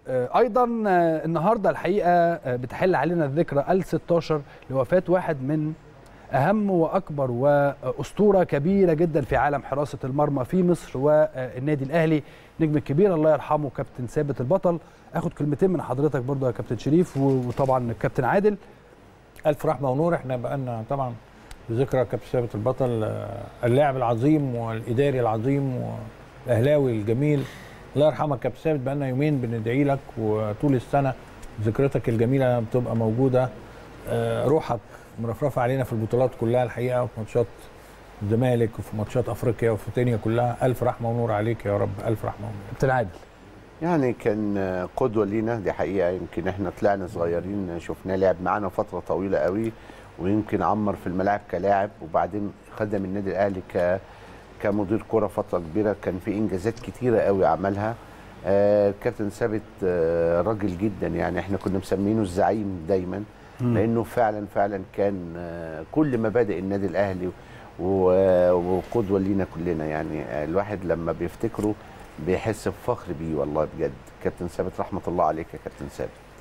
ايضا النهارده الحقيقه بتحل علينا الذكرى ال16 لوفاه واحد من اهم واكبر واسطوره كبيره جدا في عالم حراسه المرمى في مصر والنادي الاهلي، نجم الكبير الله يرحمه كابتن ثابت البطل. اخد كلمتين من حضرتك برضو يا كابتن شريف وطبعا الكابتن عادل. الف رحمه ونور. احنا بقالنا طبعا ذكرى كابتن ثابت البطل، اللاعب العظيم والاداري العظيم والاهلاوي الجميل. الله يرحمك كابتن ثابت، بقالنا يومين بندعي لك، وطول السنه ذكرتك الجميله بتبقى موجوده. روحك مرفرفه علينا في البطولات كلها الحقيقه، وفي ماتشات الزمالك وفي ماتشات افريقيا وفي الدنيا كلها. الف رحمه ونور عليك يا رب، الف رحمه ونور. كابتن عادل. يعني كان قدوه لينا، دي حقيقه. يمكن احنا طلعنا صغيرين شفناه لعب معانا فتره طويله قوي، ويمكن عمر في الملاعب كلاعب، وبعدين خدم النادي الاهلي كمدير كره فتره كبيره. كان في انجازات كتيره قوي عملها. كابتن ثابت راجل جدا، يعني احنا كنا مسمينه الزعيم دايما، لانه فعلا كان كل مبادئ النادي الاهلي وقدوه لينا كلنا. يعني الواحد لما بيفتكره بيحس بفخر بيه والله بجد. كابتن ثابت رحمه الله عليك يا كابتن ثابت.